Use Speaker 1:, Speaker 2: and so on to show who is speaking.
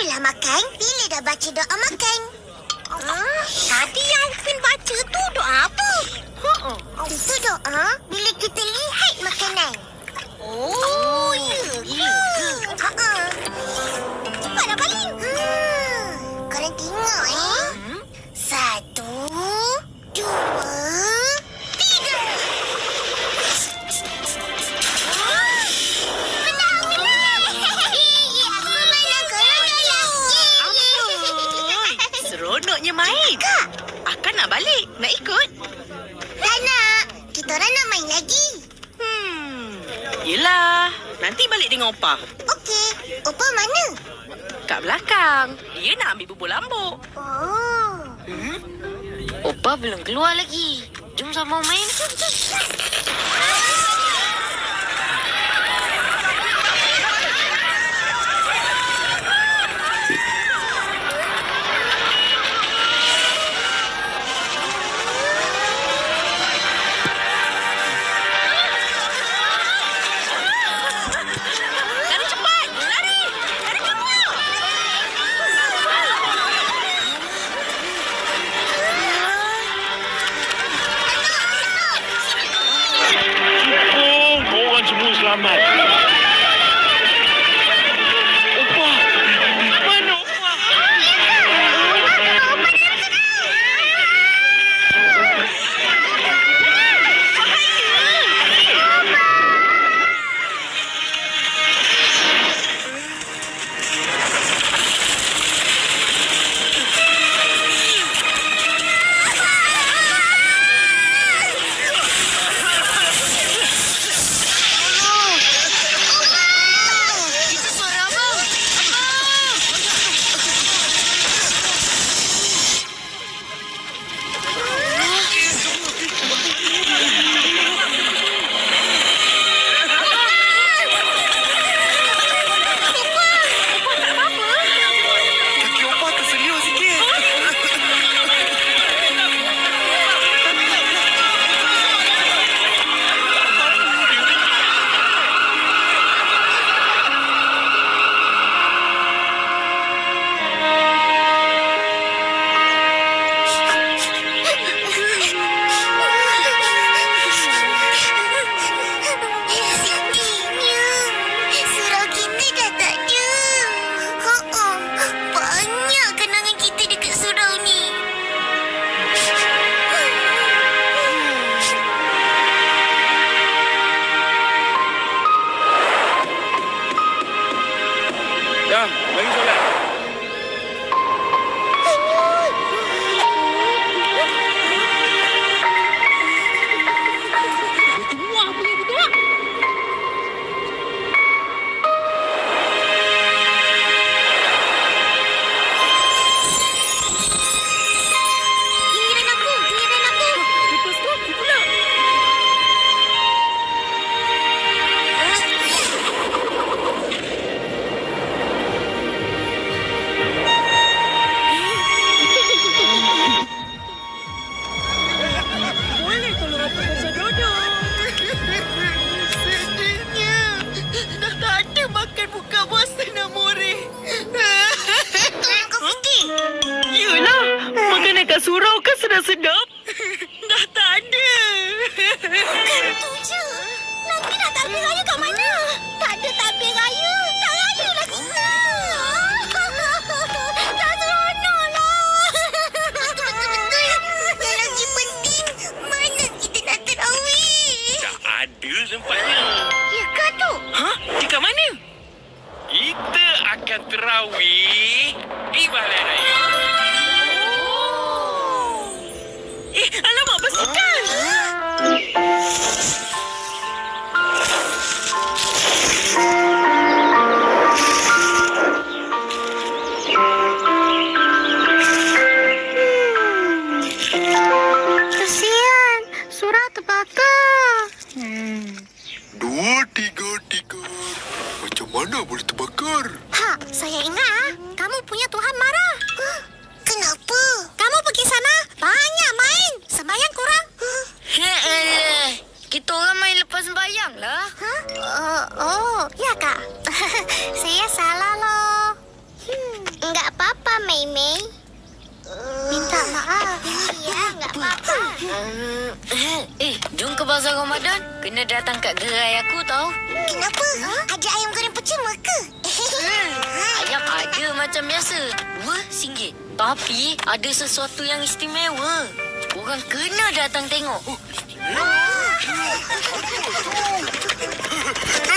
Speaker 1: Mulalah makan bila dah baca doa makan. Tadi yang Upin baca tu doa apa? Itu doa bila kita lihat makanan. Oh, ya ke? Cepatlah balik. Korang tengok Satu, dua, tiga. Menang. Aku menang, korang kalah.
Speaker 2: Seronoknya main.
Speaker 1: Kak,
Speaker 2: Akan nak balik. Nak ikut?
Speaker 1: tak nak. Kita orang nak main lagi.
Speaker 2: Yelah. Nanti balik dengan Opa.
Speaker 1: Okey, Opa mana?
Speaker 2: Kat belakang. Dia nak ambil bubur lambuk.
Speaker 1: Oh.
Speaker 3: Opa belum keluar lagi. Jom sama main.
Speaker 2: Lari cepat. Lari. Lari keluar.
Speaker 4: Orang semua selamat. Opa! Mana Opa?
Speaker 3: Itu suara abang.
Speaker 4: Kaki Opa tersenyum sikit.
Speaker 1: Sedihnya. Surau kita dah tak ada. Banyak kenangan kita dekat surau ni.
Speaker 4: Dah, bagi solat.
Speaker 1: Giliran aku.
Speaker 2: Lepas tu aku pula. Boleh kalau aku baca dodo.
Speaker 1: Sedihnya.
Speaker 2: Dah tak ada makan buka puasa nak moreh.
Speaker 1: Kau fikir?
Speaker 2: Yelah, makanan kat surau kan sedap-sedap. Dah tak ada.
Speaker 1: Kan tu je. Nanti nak takbir raya kat mana? Tak ada takbir raya. Tak raya lah kita. Tak seronok lah. Betul-betul. Yang lagi penting, mana kita nak terawih?
Speaker 4: Tak ada sempatnya.
Speaker 1: Ya kah tu?
Speaker 2: Hah? Dekat mana?
Speaker 4: Kita akan terawih di balai raya.
Speaker 2: Alamak, basikal.
Speaker 1: Kesian. Surau terbakar.
Speaker 5: Dua, tiga. Macam mana boleh terbakar?
Speaker 1: Saya ingat kamu punya Tuhan marah. Kenapa? Kamu pergi sana, banyak main. Sembahyang kurang.
Speaker 3: Alah. Kita orang main lepas sembahyang lah.
Speaker 1: Oh, ya kak. Saya salah loh.
Speaker 3: Jom ke Bazar Ramadan. Kena datang kat gerai aku tahu.
Speaker 1: Kenapa? Ada ayam goreng percuma ke?
Speaker 3: Ayam ada macam biasa. RM2. Tapi ada sesuatu yang istimewa. Orang kena datang tengok.